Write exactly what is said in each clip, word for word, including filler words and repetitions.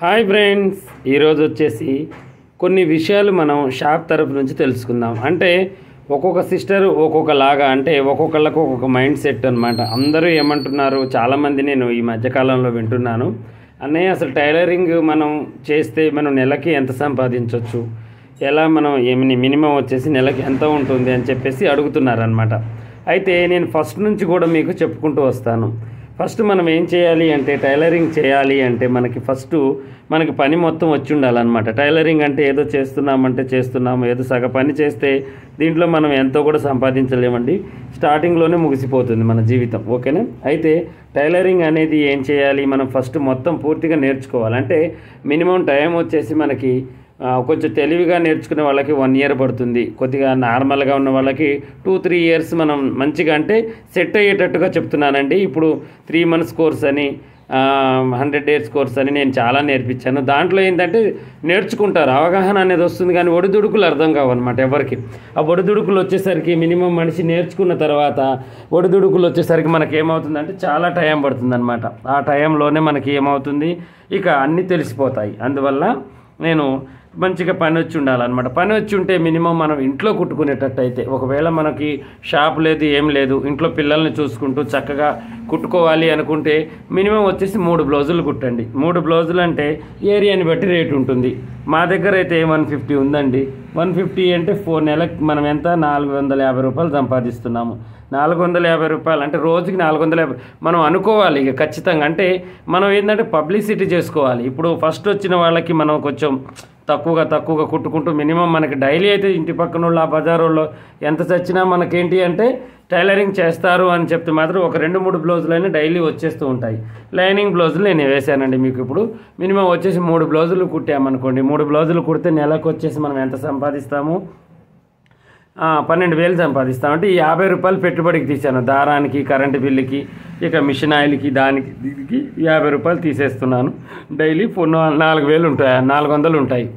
Hi friends, ఈరోజు వచ్చేసి కొన్ని విషయాలు మనం షాప్ తరపు నుంచి తెలుసుకుందాం. అంటే ఒక్కొక్క సిస్టర్ ఒక్కొక్కలాగా, అంటే ఒక్కొక్కళ్ళకు ఒక్కొక్క మైండ్ సెట్ అనమాట. అందరూ ఏమంటున్నారు, చాలామంది నేను ఈ మధ్యకాలంలో వింటున్నాను, అన్నయ్య అసలు టైలరింగ్ మనం చేస్తే మనం నెలకి ఎంత సంపాదించవచ్చు, ఎలా మనం ఏమి మినిమం వచ్చేసి నెలకి ఎంత ఉంటుంది అని చెప్పేసి అడుగుతున్నారనమాట. అయితే నేను ఫస్ట్ నుంచి కూడా మీకు చెప్పుకుంటూ వస్తాను. ఫస్ట్ మనం ఏం చేయాలి అంటే, టైలరింగ్ చేయాలి అంటే మనకి ఫస్ట్ మనకి పని మొత్తం వచ్చి ఉండాలన్నమాట. టైలరింగ్ అంటే ఏదో చేస్తున్నామంటే చేస్తున్నాము, ఏదో సగ పని చేస్తే దీంట్లో మనం ఎంతో కూడా సంపాదించలేమండి. స్టార్టింగ్లోనే ముగిసిపోతుంది మన జీవితం, ఓకేనా. అయితే టైలరింగ్ అనేది ఏం చేయాలి, మనం ఫస్ట్ మొత్తం పూర్తిగా నేర్చుకోవాలి. అంటే మినిమం టైం వచ్చేసి మనకి కొంచెం తెలివిగా నేర్చుకునే వాళ్ళకి వన్ ఇయర్ పడుతుంది. కొద్దిగా నార్మల్గా ఉన్న వాళ్ళకి టూ త్రీ ఇయర్స్ మనం మంచిగా అంటే సెట్ అయ్యేటట్టుగా చెప్తున్నానండి. ఇప్పుడు త్రీ మంత్స్ కోర్స్ అని, హండ్రెడ్ డేస్ కోర్స్ అని నేను చాలా నేర్పించాను. దాంట్లో ఏంటంటే నేర్చుకుంటారు, అవగాహన అనేది వస్తుంది, కానీ ఒడిదుడుకులు అర్థం కావన్నమాట ఎవరికి. ఆ ఒడిదుడుకులు వచ్చేసరికి మినిమం మనిషి నేర్చుకున్న తర్వాత ఒడిదుడుకులు వచ్చేసరికి మనకి ఏమవుతుందంటే చాలా టైం పడుతుంది అనమాట. ఆ టైంలోనే మనకి ఏమవుతుంది, ఇక అన్నీ తెలిసిపోతాయి. అందువల్ల నేను మంచిగా పని వచ్చి ఉండాలన్నమాట. పని వచ్చి ఉంటే మినిమం మనం ఇంట్లో కుట్టుకునేటట్టు అయితే, ఒకవేళ మనకి షాప్ లేదు ఏం లేదు, ఇంట్లో పిల్లల్ని చూసుకుంటూ చక్కగా కుట్టుకోవాలి అనుకుంటే మినిమం వచ్చేసి మూడు బ్లౌజులు కుట్టండి. మూడు బ్లౌజులు అంటే ఏరియాని బట్టి రేటు ఉంటుంది. మా దగ్గర అయితే వన్ ఫిఫ్టీ ఉందండి. వన్ ఫిఫ్టీ అంటే ఫోర్ నెలకి మనం ఎంత నాలుగు వందల యాభై రూపాయలు సంపాదిస్తున్నాము. నాలుగు వందల యాభై రూపాయలు అంటే రోజుకి నాలుగు వందల యాభై మనం అనుకోవాలి ఇక ఖచ్చితంగా. అంటే మనం ఏంటంటే పబ్లిసిటీ చేసుకోవాలి. ఇప్పుడు ఫస్ట్ వచ్చిన వాళ్ళకి మనం కొంచెం తక్కువగా తక్కువగా కుట్టుకుంటూ మినిమం మనకి డైలీ అయితే ఇంటి పక్కన వాళ్ళు ఆ బజారులో ఎంత చచ్చినా మనకేంటి అంటే టైలరింగ్ చేస్తారు అని చెప్తే మాత్రం ఒక రెండు మూడు బ్లౌజులైనా డైలీ వచ్చేస్తూ ఉంటాయి. లైనింగ్ బ్లౌజులు నేను వేసానండి మీకు. ఇప్పుడు మినిమం వచ్చేసి మూడు బ్లౌజులు కుట్టామనుకోండి, మూడు బ్లౌజులు కుడితే నెలకు వచ్చేసి మనం ఎంత సంపాదిస్తాము, పన్నెండు వేలు సంపాదిస్తాం. అంటే ఈ యాభై రూపాయలు పెట్టుబడికి తీసాను, దారానికి, కరెంటు బిల్లుకి, ఇక మిషన్ ఆయిల్కి, దానికి దీనికి యాభై రూపాయలు తీసేస్తున్నాను. డైలీ నాలుగు వేలు ఉంటాయి, నాలుగు వందలు ఉంటాయి.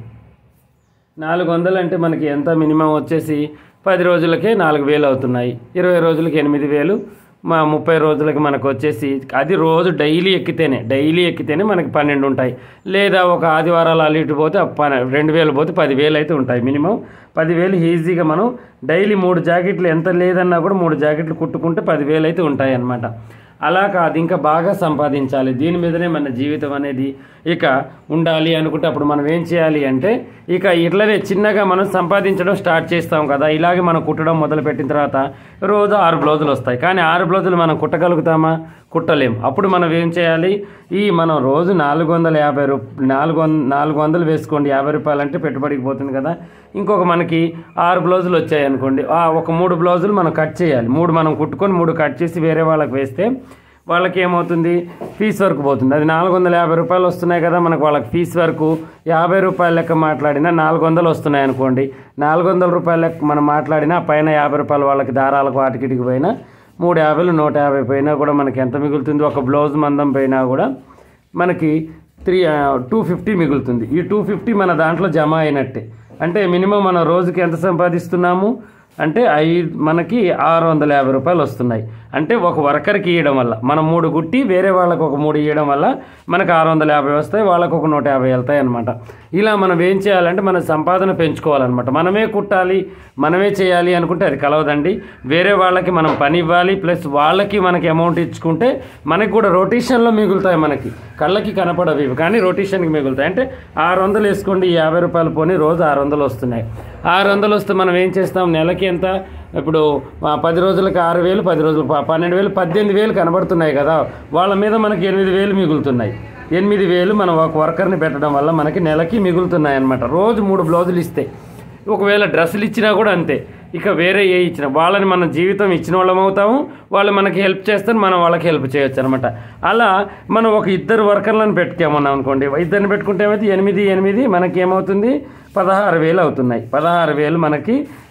నాలుగు వందలు అంటే మనకి ఎంత మినిమం వచ్చేసి పది రోజులకే నాలుగు వేలు అవుతున్నాయి, ఇరవై రోజులకి ఎనిమిది వేలు, మా ముప్పై రోజులకి మనకు వచ్చేసి అది రోజు డైలీ ఎక్కితేనే డైలీ ఎక్కితేనే మనకి పన్నెండు ఉంటాయి. లేదా ఒక ఆదివారాలు అల్లు ఇటు పోతే రెండు వేలు పోతే పదివేలు అయితే ఉంటాయి. మినిమం పదివేలు ఈజీగా మనం డైలీ మూడు జాకెట్లు ఎంత లేదన్నా కూడా మూడు జాకెట్లు కుట్టుకుంటే పదివేలు అయితే ఉంటాయి అన్నమాట. అలా కాదు, ఇంకా బాగా సంపాదించాలి, దీని మీదనే మన జీవితం అనేది ఇక ఉండాలి అనుకుంటే అప్పుడు మనం ఏం చేయాలి అంటే, ఇక ఇట్లనే చిన్నగా మనం సంపాదించడం స్టార్ట్ చేస్తాం కదా. ఇలాగే మనం కుట్టడం మొదలుపెట్టిన తర్వాత రోజు ఆరు బ్లౌజులు వస్తాయి, కానీ ఆరు బ్లౌజులు మనం కుట్టగలుగుతామా, కుట్టలేం. అప్పుడు మనం ఏం చేయాలి, ఈ మనం రోజు నాలుగు వందల యాభై రూ నాలుగు వంద నాలుగు వందలు వేసుకోండి, యాభై రూపాయలు అంటే పెట్టుబడికి పోతుంది కదా. ఇంకొక మనకి ఆరు బ్లౌజులు వచ్చాయి అనుకోండి, ఒక మూడు బ్లౌజులు మనం కట్ చేయాలి. మూడు మనం కుట్టుకొని మూడు కట్ చేసి వేరే వాళ్ళకి వేస్తే వాళ్ళకి ఏమవుతుంది, ఫీజ్ వర్క్ పోతుంది. అది నాలుగు వందల యాభై రూపాయలు వస్తున్నాయి కదా మనకు, వాళ్ళకి ఫీజ్ వరకు యాభై రూపాయల లెక్క మాట్లాడినా నాలుగు వందలు వస్తున్నాయి అనుకోండి. నాలుగు వందల రూపాయల లెక్క మనం మాట్లాడినా పైన యాభై రూపాయలు వాళ్ళకి దారాలకు వాటికిటికి పోయినా మూడు యాభైలు నూట యాభై పోయినా కూడా మనకి ఎంత మిగులుతుంది, ఒక బ్లౌజ్ మందం పోయినా కూడా మనకి త్రీ టూ ఫిఫ్టీ మిగులుతుంది. ఈ టూ ఫిఫ్టీ మన దాంట్లో జమ అయినట్టే. అంటే మినిమం మనం రోజుకి ఎంత సంపాదిస్తున్నాము అంటే ఐదు మనకి ఆరు వందల యాభై రూపాయలు వస్తున్నాయి. అంటే ఒక వర్కర్కి ఇవ్వడం వల్ల, మనం మూడు గుట్టి వేరే వాళ్ళకు ఒక మూడు ఇవ్వడం వల్ల మనకు ఆరు వందల యాభై వస్తాయి, వాళ్ళకు ఒక నూట యాభై వెళ్తాయి అనమాట. ఇలా మనం ఏం చేయాలంటే మన సంపాదన పెంచుకోవాలన్నమాట. మనమే కుట్టాలి, మనమే చేయాలి అనుకుంటే అది కలవదండి. వేరే వాళ్ళకి మనం పని ఇవ్వాలి, ప్లస్ వాళ్ళకి మనకి అమౌంట్ ఇచ్చుకుంటే మనకి కూడా రొటేషన్లో మిగులుతాయి. మనకి కళ్ళకి కనపడవి కానీ రొటేషన్కి మిగులుతాయి. అంటే ఆరు వందలు వేసుకోండి, యాభై రూపాయలు పోని రోజు ఆరు వందలు వస్తున్నాయి. ఆరు వందలు వస్తే మనం ఏం చేస్తాం, నెలకి ఎంత, ఇప్పుడు పది రోజులకి ఆరు వేలు, పది రోజులు పన్నెండు వేలు, పద్దెనిమిది వేలు కనబడుతున్నాయి కదా. వాళ్ళ మీద మనకి ఎనిమిది వేలు మిగులుతున్నాయి. ఎనిమిది వేలు మనం ఒక వర్కర్ని పెట్టడం వల్ల మనకి నెలకి మిగులుతున్నాయి అన్నమాట. రోజు మూడు బ్లౌజులు ఇస్తే, ఒకవేళ డ్రెస్సులు ఇచ్చినా కూడా అంతే. ఇక వేరే ఏ ఇచ్చినా వాళ్ళని మన జీవితం ఇచ్చిన వాళ్ళం అవుతాము, వాళ్ళు మనకి హెల్ప్ చేస్తారు, మనం వాళ్ళకి హెల్ప్ చేయొచ్చు అనమాట. అలా మనం ఒక ఇద్దరు వర్కర్లను పెట్టుకోమన్నాం అనుకోండి, ఇద్దరిని పెట్టుకుంటే ఏమైతే ఎనిమిది ఎనిమిది మనకి ఏమవుతుంది, పదహారు వేలు అవుతున్నాయి. పదహారు వేలు మనకి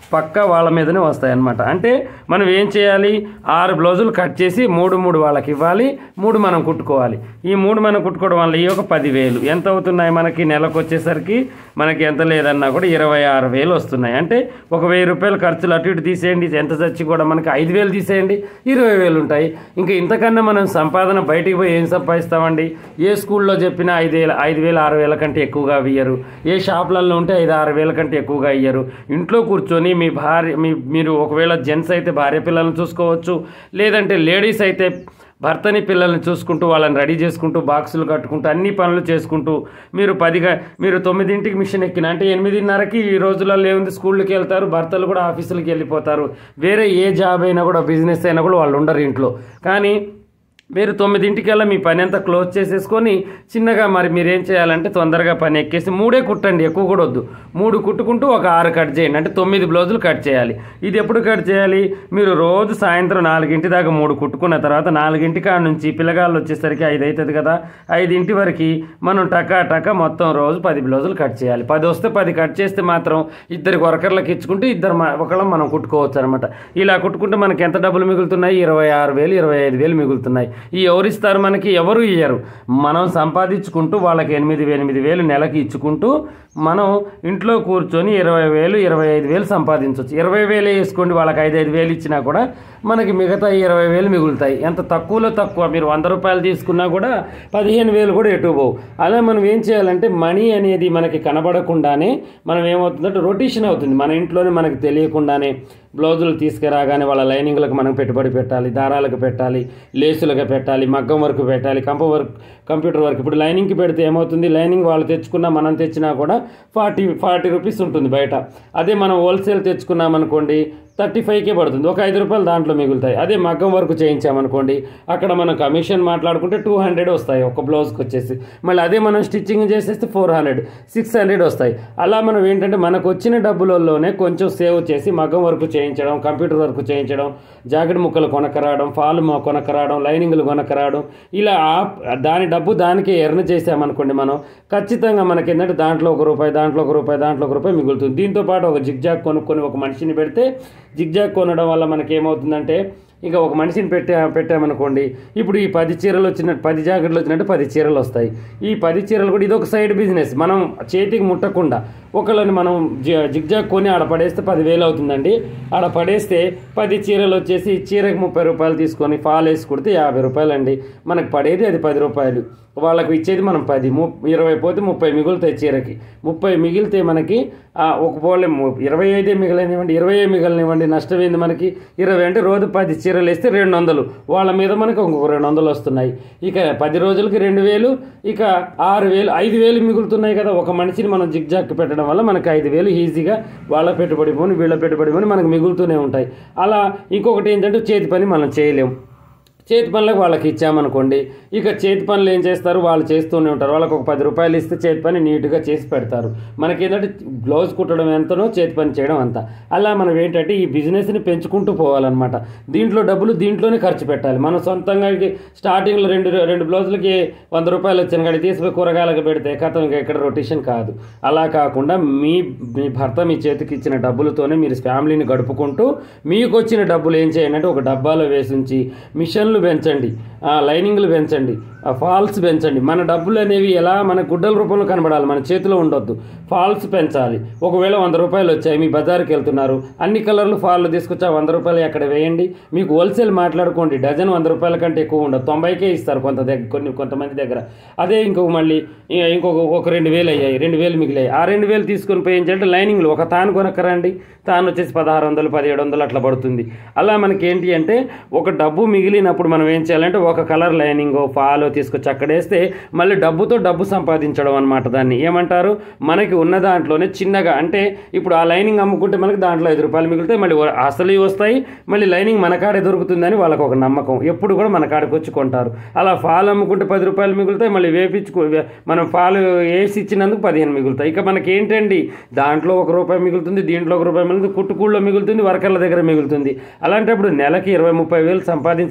పక్కా వాళ్ళ మీదనే వస్తాయి అన్నమాట. అంటే మనం ఏం చేయాలి, ఆరు బ్లౌజులు కట్ చేసి మూడు మూడు వాళ్ళకి ఇవ్వాలి, మూడు మనం కుట్టుకోవాలి. ఈ మూడు మనం కుట్టుకోవడం వల్ల ఈ ఒక పదివేలు ఎంత అవుతున్నాయి మనకి, నెలకు వచ్చేసరికి మనకి ఎంత లేదన్నా కూడా ఇరవై ఆరు వేలు వస్తున్నాయి. అంటే ఒక వెయ్యి రూపాయలు ఖర్చులు అటు ఇటు తీసేయండి, ఎంత చచ్చి కూడా మనకి ఐదు వేలు తీసేయండి, ఇరవై వేలు ఉంటాయి. ఇంకా ఇంతకన్నా మనం సంపాదన బయటికి పోయి ఏం సంపాదిస్తామండి? ఏ స్కూల్లో చెప్పినా ఐదు వేల ఐదు వేలు ఆరు వేల కంటే ఎక్కువగా ఇయ్యరు, ఏ షాపులలో ఉంటే ఐదు ఆరు వేల కంటే ఎక్కువగా ఇయ్యరు. ఇంట్లో కూర్చొని మీ భార్య మీ మీరు ఒకవేళ జెంట్స్ అయితే భార్య పిల్లలను చూసుకోవచ్చు, లేదంటే లేడీస్ అయితే భర్తని పిల్లల్ని చూసుకుంటూ వాళ్ళని రెడీ చేసుకుంటూ బాక్సులు కట్టుకుంటూ అన్ని పనులు చేసుకుంటూ మీరు పదిగా మీరు తొమ్మిదింటికి మిషన్ ఎక్కిన అంటే ఎనిమిదిన్నరకి ఈ రోజులలో ఏముంది స్కూళ్ళకి వెళ్తారు, భర్తలు కూడా ఆఫీసులకి వెళ్ళిపోతారు. వేరే ఏ జాబ్ అయినా కూడా బిజినెస్ అయినా కూడా వాళ్ళు ఉండరు ఇంట్లో. కానీ మీరు తొమ్మిదింటికల్లా మీ పని అంతా క్లోజ్ చేసేసుకొని చిన్నగా మరి మీరేం చేయాలంటే తొందరగా పని ఎక్కేసి మూడే కుట్టండి, ఎక్కువ కూడా వద్దు. మూడు కుట్టుకుంటూ ఒక ఆరు కట్ చేయండి, అంటే తొమ్మిది బ్లౌజులు కట్ చేయాలి. ఇది ఎప్పుడు కట్ చేయాలి? మీరు రోజు సాయంత్రం నాలుగింటి దాకా మూడు కుట్టుకున్న తర్వాత నాలుగింటి కాడ నుంచి పిల్లగాళ్ళు వచ్చేసరికి ఐదు అవుతుంది కదా, ఐదింటి వరకు మనం టకా టకా మొత్తం రోజు పది బ్లౌజులు కట్ చేయాలి. పది వస్తే పది కట్ చేస్తే మాత్రం ఇద్దరికి వర్కర్లకు ఇచ్చుకుంటూ ఇద్దరు ఒకళ్ళ మనం కుట్టుకోవచ్చు అనమాట. ఇలా కుట్టుకుంటే మనకి ఎంత డబ్బులు మిగులుతున్నాయి? ఇరవై ఆరు వేలు ఇరవై ఐదు వేలు మిగులుతున్నాయి. ఈ ఎవరిస్తారు మనకి? ఎవరు ఇయ్యరు. మనం సంపాదించుకుంటూ వాళ్ళకి ఎనిమిది ఎనిమిది వేలు నెలకి ఇచ్చుకుంటూ మనం ఇంట్లో కూర్చొని ఇరవై వేలు ఇరవై ఐదు వేలు సంపాదించవచ్చు. ఇరవై వేలే వేసుకోండి, వాళ్ళకి ఐదు ఐదు వేలు ఇచ్చినా కూడా మనకి మిగతా ఇరవై వేలు మిగులుతాయి. ఎంత తక్కువలో తక్కువ, మీరు వంద రూపాయలు తీసుకున్నా కూడా పదిహేను వేలు కూడా ఎటు పోవు. అలా మనం ఏం చేయాలంటే మనీ అనేది మనకి కనబడకుండానే మనం ఏమవుతుందంటే రొటేషన్ అవుతుంది. మన ఇంట్లోనే మనకి తెలియకుండానే బ్లౌజులు తీసుకురాగానే వాళ్ళ లైనింగ్లకు మనం పెట్టుబడి పెట్టాలి, దారాలకు పెట్టాలి, లేసులకు పెట్టాలి, మగ్గం వర్క్ పెట్టాలి, కంప వర్క్, కంప్యూటర్ వర్క్. ఇప్పుడు లైనింగ్కి పెడితే ఏమవుతుంది, లైనింగ్ వాళ్ళు తెచ్చుకున్నా మనం తెచ్చినా కూడా ఫార్టీ ఫార్టీ రూపీస్ ఉంటుంది బయట. అదే మనం హోల్సేల్ తెచ్చుకున్నాం అనుకోండి థర్టీ ఫైవ్కే పడుతుంది, ఒక ఐదు రూపాయలు దాంట్లో మిగులుతాయి. అదే మగ్గం వర్క్ చేయించామనుకోండి అక్కడ మనం కమిషన్ మాట్లాడుకుంటే టూ హండ్రెడ్ వస్తాయి ఒక బ్లౌజ్కి వచ్చేసి. మళ్ళీ అదే మనం స్టిచ్చింగ్ చేసేస్తే ఫోర్ హండ్రెడ్ సిక్స్ హండ్రెడ్ వస్తాయి. అలా మనం ఏంటంటే మనకు వచ్చిన డబ్బులలోనే కొంచెం సేవ్ చేసి మగ్గం వర్క్ చేయించడం, కంప్యూటర్ వర్క్ చేయించడం, జాకెట్ ముక్కలు కొనకరావడం, ఫాల్ కొనకరావడం, లైనింగ్లు కొనకరావడం, ఇలా దాని డబ్బు దానికే ఎర్న్ చేసామనుకోండి మనం ఖచ్చితంగా మనకి ఏంటంటే దాంట్లో ఒక రూపాయి దాంట్లో ఒక రూపాయి దాంట్లో ఒక రూపాయి మిగులుతుంది. దీంతోపాటు ఒక జిగ్జాగ్ కొనుక్కొని ఒక మనిషిని పెడితే జిగ్జాగ్ కొనడం వల్ల మనకి ఏమవుతుందంటే ఇక ఒక మనిషిని పెట్టా పెట్టామనుకోండి ఇప్పుడు ఈ పది చీరలు వచ్చినట్టు పది జాకెట్లు వచ్చినట్టు పది చీరలు వస్తాయి. ఈ పది చీరలు కూడా ఇది ఒక సైడ్ బిజినెస్. మనం చేతికి ముట్టకుండా ఒకళ్ళని మనం జిగ్జాగ్ కొని ఆడ పడేస్తే పదివేలు అవుతుందండి. ఆడ పడేస్తే పది చీరలు వచ్చేసి చీరకు ముప్పై రూపాయలు తీసుకొని ఫాల్ వేసి కుడితే యాభై రూపాయలు అండి. మనకు పడేది అది పది రూపాయలు, వాళ్ళకు ఇచ్చేది మనం పది, ము ఇరవై పోతే ముప్పై మిగులుతాయి. చీరకి ముప్పై మిగిలితే మనకి ఒక పోలే ఇరవై ఐదే మిగలనివ్వండి, ఇరవై మిగలనివ్వండి, నష్టం ఏంది మనకి? ఇరవై అంటే రోజు పది చీరలు వేస్తే రెండు వందలు వాళ్ళ మీద మనకు ఇంకొక రెండు వందలు వస్తున్నాయి. ఇక పది రోజులకి రెండు వేలు, ఇక ఆరు వేలు ఐదు వేలు మిగులుతున్నాయి కదా. ఒక మనిషిని మనం జిగ్జాగ్ పెట్టడం వల్ల మనకి ఐదు వేలు ఈజీగా వాళ్ళ పెట్టుబడి పోని వీళ్ళ పెట్టుబడి పోని మనకు మిగులుతూనే ఉంటాయి. అలా ఇంకొకటి ఏంటంటే చేతి పని మనం చేయలేము. చేతి పనులకు వాళ్ళకి ఇచ్చామనుకోండి ఇక చేతి పనులు ఏం చేస్తారు, వాళ్ళు చేస్తూనే ఉంటారు. వాళ్ళకి ఒక పది రూపాయలు ఇస్తే చేతి పని నీట్గా చేసి పెడతారు. మనకి ఏంటంటే బ్లౌజ్ కుట్టడం ఎంతనో చేతి పని చేయడం అంత. అలా మనం ఏంటంటే ఈ బిజినెస్ని పెంచుకుంటూ పోవాలన్నమాట. దీంట్లో డబ్బులు దీంట్లోనే ఖర్చు పెట్టాలి. మనం సొంతంగా స్టార్టింగ్లో రెండు రెండు బ్లౌజులకి వంద రూపాయలు వచ్చిన కాడి తీసిపోయి కూరగాయలకు పెడితే కథం ఇంకా ఎక్కడ రొటేషన్ కాదు. అలా కాకుండా మీ మీ భర్త మీ చేతికి ఇచ్చిన డబ్బులతోనే మీరు ఫ్యామిలీని గడుపుకుంటూ మీకు వచ్చిన డబ్బులు ఏం చేయండి అంటే ఒక డబ్బాలో వేసి ఉంచి మిషన్లు పెంచండి, లైనింగ్లు పెంచండి, ఫాల్స్ పెంచండి. మన డబ్బులు అనేవి ఎలా మన గుడ్డల రూపంలో కనబడాలి, మన చేతిలో ఉండొద్దు. ఫాల్స్ పెంచాలి. ఒకవేళ వంద రూపాయలు వచ్చాయి, మీ బజార్కి వెళ్తున్నారు, అన్ని కలర్లు ఫాల్లు తీసుకొచ్చి ఆ వంద రూపాయలు అక్కడ వేయండి. మీకు హోల్సేల్ మాట్లాడుకోండి, డజన్ వంద రూపాయల కంటే ఎక్కువ ఉండదు, తొంభైకే ఇస్తారు కొంత దగ్గర కొన్ని కొంతమంది దగ్గర. అదే ఇంకొక మళ్ళీ ఇంకొక ఒక రెండు వేలు అయ్యాయి, రెండు వేలు మిగిలాయి. ఆ రెండు వేలు తీసుకొని పోయి ఏంటంటే లైనింగ్లు ఒక తాను కొనక్కరండి, తాను వచ్చేసి పదహారు వందలు పదిహేడు వందలు అట్లా పడుతుంది. అలా మనకి ఏంటి అంటే ఒక డబ్బు మిగిలినప్పుడు మనం ఏం చేయాలంటే ఒక కలర్ లైనింగ్ ఫాలో తీసుకొచ్చి అక్కడ వేస్తే మళ్ళీ డబ్బుతో డబ్బు సంపాదించడం అనమాట. దాన్ని ఏమంటారు, మనకి ఉన్న దాంట్లోనే చిన్నగా అంటే ఇప్పుడు ఆ లైనింగ్ అమ్ముకుంటే మనకి దాంట్లో ఐదు రూపాయలు మిగులుతాయి, మళ్ళీ అసలు వస్తాయి, మళ్ళీ లైనింగ్ మన కాడే దొరుకుతుందని వాళ్ళకి ఒక నమ్మకం, ఎప్పుడు కూడా మన కాడికి వచ్చి కొంటారు. అలా ఫాల్ అమ్ముకుంటే పది రూపాయలు మిగులుతాయి, మళ్ళీ వేపించుకో మనం ఫాల్ వేసి ఇచ్చినందుకు పదిహేను మిగులుతాయి. ఇక మనకి ఏంటండి దాంట్లో ఒక రూపాయి మిగులుతుంది, దీంట్లో ఒక రూపాయి మిగులుతుంది, కుట్టుకూళ్ళలో మిగులుతుంది, వర్కర్ల దగ్గర మిగులుతుంది. అలాంటప్పుడు నెలకి ఇరవై ముప్పై వేలు సంపాదించలేమా ఇంట్లో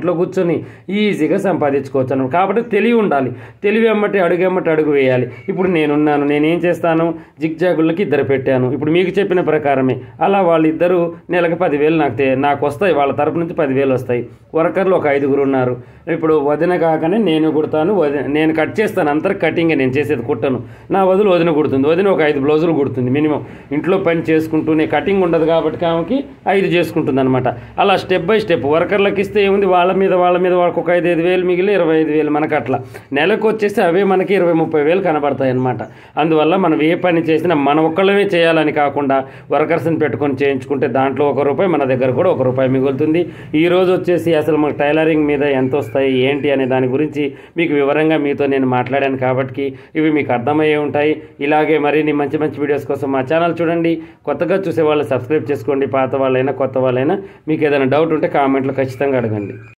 ఇంట్లో కూర్చొని ఈజీగా సంపాదించుకోవచ్చు అన్నమాట. కాబట్టి తెలివి ఉండాలి. తెలివి ఎమ్మటి అడుగు ఎమ్మటి అడుగు వేయాలి. ఇప్పుడు నేనున్నాను, నేనేం చేస్తాను, జిగ్జాగుళ్ళకి ఇద్దరు పెట్టాను. ఇప్పుడు మీకు చెప్పిన ప్రకారమే అలా వాళ్ళిద్దరూ నెలకు పదివేలు నాకు తే- నాకు వస్తాయి, వాళ్ళ తరపు నుంచి పదివేలు వస్తాయి. వర్కర్లు ఒక ఐదుగురు ఉన్నారు. ఇప్పుడు వదిన కాకనే నేను కుడతాను, వదిన నేను కట్ చేస్తాను, అందరికి కటింగ్ నేను చేసేది కుట్టను. నా వదిన వదిన కుడుతుంది, వదిన ఒక ఐదు బ్లౌజులు కుడుతుంది మినిమం. ఇంట్లో పని చేసుకుంటూనే కటింగ్ ఉండదు కాబట్టి ఆమెకి ఐదు చేసుకుంటుంది అనమాట. అలా స్టెప్ బై స్టెప్ వర్కర్లకు ఇస్తే ఏముంది, వాళ్ళ మీద వాళ్ళ మీద వాళ్ళకి ఒక ఐదు ఐదు వేలు మిగిలి ఇరవై ఐదు వేలు మనకు అట్లా నెలకు వచ్చేసి అవే మనకి ఇరవై ముప్పై వేలు కనబడతాయి అనమాట. అందువల్ల మనం ఏ పని చేసినా మన ఒక్కళ్ళమే చేయాలని కాకుండా వర్కర్స్ని పెట్టుకొని చేయించుకుంటే దాంట్లో ఒక రూపాయి, మన దగ్గర కూడా ఒక రూపాయి మిగులుతుంది. ఈ రోజు వచ్చేసి అసలు మనకు టైలరింగ్ మీద ఎంత వస్తాయి ఏంటి అనే దాని గురించి మీకు వివరంగా మీతో నేను మాట్లాడాను కాబట్టి ఇవి మీకు అర్థమయ్యే ఉంటాయి. ఇలాగే మరిన్ని మంచి మంచి వీడియోస్ కోసం మా ఛానల్ చూడండి. కొత్తగా చూసే వాళ్ళు సబ్స్క్రైబ్ చేసుకోండి. పాత వాళ్ళైనా కొత్త వాళ్ళైనా మీకు ఏదైనా డౌట్ ఉంటే కామెంట్లో ఖచ్చితంగా అడగండి.